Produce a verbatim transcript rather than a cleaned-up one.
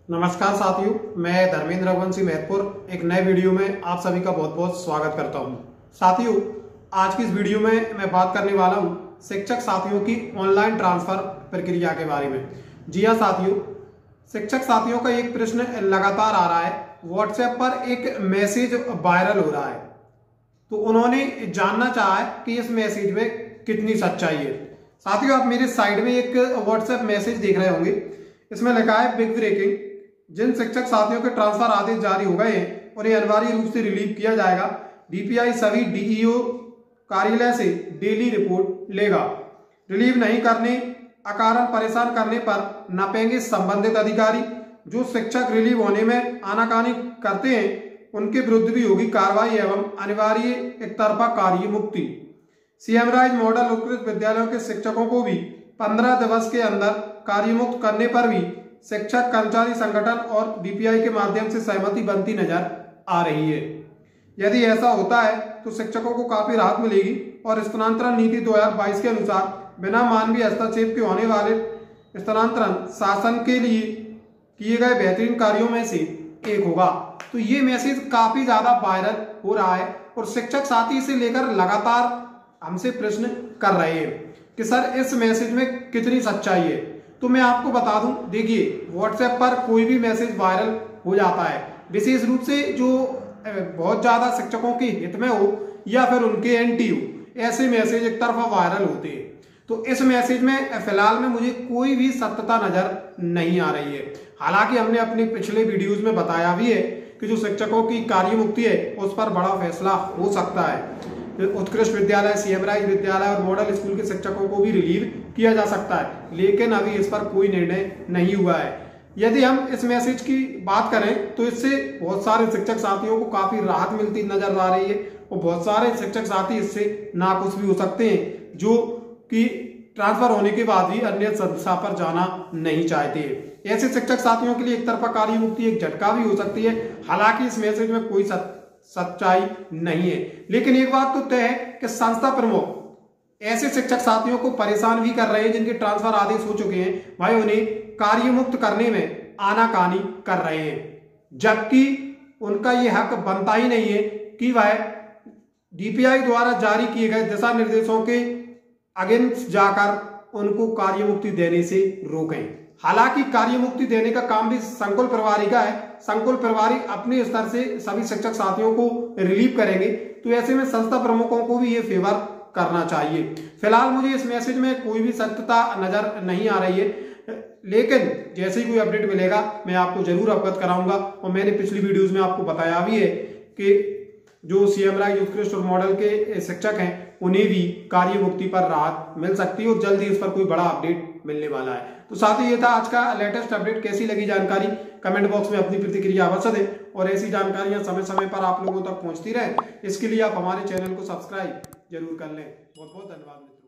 नमस्कार साथियों, मैं धर्मेंद्र रघुवंशी महतपुर एक नए वीडियो में आप सभी का बहुत बहुत स्वागत करता हूं। साथियों, आज की इस वीडियो में मैं बात करने वाला हूं शिक्षक साथियों की ऑनलाइन ट्रांसफर प्रक्रिया के बारे में। जी हां साथियों, शिक्षक साथियों का एक प्रश्न लगातार आ रहा है। व्हाट्सएप पर एक मैसेज वायरल हो रहा है, तो उन्होंने जानना चाहा है कि इस मैसेज में कितनी सच्चाई है। साथियों, आप मेरे साइड में एक व्हाट्सएप मैसेज देख रहे होंगे। इसमें लिखा है बिग ब्रेकिंग, जिन शिक्षक साथियों के ट्रांसफर आदेश जारी हो गए हैं उन्हें अनिवार्य रूप से रिलीव किया जाएगा। डीपीआई सभी डीईओ कार्यालय से डेली रिपोर्ट लेगा। रिलीव नहीं करने, अकारण परेशान करने पर नापेंगे संबंधित अधिकारी। जो शिक्षक रिलीव होने में आनाकानी करते हैं उनके विरुद्ध भी होगी कार्रवाई एवं अनिवार्य एक तरफा कार्य मुक्ति। सीएम राइज मॉडल उत्कृष्ट विद्यालयों के शिक्षकों को भी पंद्रह दिवस के अंदर कार्यमुक्त करने पर भी शिक्षक कर्मचारी संगठन और डीपीआई के माध्यम से सहमति बनती नजर आ रही है। यदि ऐसा होता है तो शिक्षकों को काफी राहत मिलेगी और स्थानांतरण नीति दो हजार बाईस के अनुसार बिना मानवीय हस्तक्षेप के होने वाले स्थानांतरण शासन के लिए किए गए बेहतरीन कार्यों में से एक होगा। तो ये मैसेज काफी ज्यादा वायरल हो रहा है और शिक्षक साथी इसे लेकर लगातार हमसे प्रश्न कर रहे हैं कि सर इस मैसेज में कितनी सच्चाई है। तो मैं आपको बता दूं, देखिए व्हाट्सएप पर कोई भी मैसेज वायरल हो जाता है, विशेष रूप से जो बहुत ज्यादा शिक्षकों के हित में हो या फिर उनके एंटी हो, ऐसे मैसेज एक तरफा वायरल होते हैं। तो इस मैसेज में फिलहाल में मुझे कोई भी सत्यता नजर नहीं आ रही है। हालांकि हमने अपने पिछले वीडियोज में बताया भी है कि जो शिक्षकों की कार्य मुक्ति है उस पर बड़ा फैसला हो सकता है। उत्कृष्ट विद्यालय, सीएम राइज विद्यालय और मॉडल स्कूल के शिक्षकों को भी रिलीव किया जा सकता है, लेकिन अभी इस पर कोई निर्णय नहीं हुआ है। यदि हम इस मैसेज की बात करें तो इससे बहुत सारे शिक्षक साथियों को काफी राहत मिलती नजर आ रही है और बहुत सारे शिक्षक साथी इससे नाखुश भी हो सकते हैं जो कि ट्रांसफर होने के बाद भी अन्य संस्था पर जाना नहीं चाहते हैं। ऐसे शिक्षक साथियों के लिए एक तरफा कार्य मुक्ति एक झटका भी हो सकती है। हालांकि इस मैसेज में कोई सच्चाई नहीं है, लेकिन एक बात तो तय है कि संस्था प्रमुख ऐसे शिक्षक साथियों को परेशान भी कर रहे हैं जिनके ट्रांसफर आदेश हो चुके हैं, भाई उन्हें कार्य मुक्त करने में आनाकानी कर रहे हैं, जबकि उनका यह हक बनता ही नहीं है कि वह डीपीआई द्वारा जारी किए गए दिशा निर्देशों के अगेंस्ट जाकर उनको कार्य मुक्ति देने से रोकें। हालांकि कार्य मुक्ति देने का काम भी संकुल प्रभारी का है। संकुल प्रभारी अपने स्तर से सभी शिक्षक साथियों को रिलीव करेंगे, तो ऐसे में संस्था प्रमुखों को भी ये फेवर करना चाहिए। फिलहाल मुझे इस मैसेज में कोई भी सत्यता नजर नहीं आ रही है, लेकिन जैसे ही कोई अपडेट मिलेगा मैं आपको जरूर अवगत कराऊंगा। और मैंने पिछली वीडियोज में आपको बताया भी है कि जो सीएम राइज उत्कृष्ट और मॉडल के शिक्षक हैं उन्हें भी कार्य मुक्ति पर राहत मिल सकती है और जल्द ही इस पर कोई बड़ा अपडेट मिलने वाला है। तो साथ ही ये था आज का लेटेस्ट अपडेट। कैसी लगी जानकारी कमेंट बॉक्स में अपनी प्रतिक्रिया अवश्य दें और ऐसी जानकारियां समय समय पर आप लोगों तक पहुंचती रहे, इसके लिए आप हमारे चैनल को सब्सक्राइब जरूर कर लें। बहुत बहुत धन्यवाद।